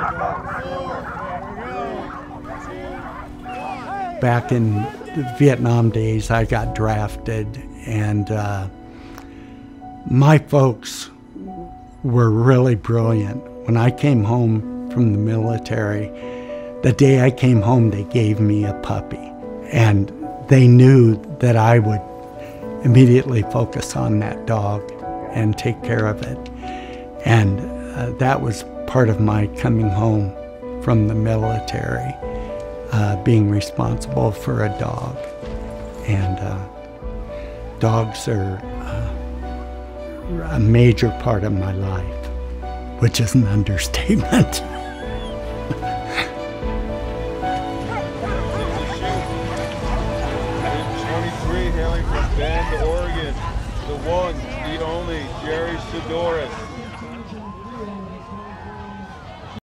Back in the Vietnam days, I got drafted, and my folks were really brilliant. When I came home from the military, the day I came home, they gave me a puppy, and they knew that I would immediately focus on that dog and take care of it. And that was part of my coming home from the military, being responsible for a dog. And dogs are a major part of my life, which is an understatement. Hailing from Bend, Oregon, the one, the only Jerry Scdoris.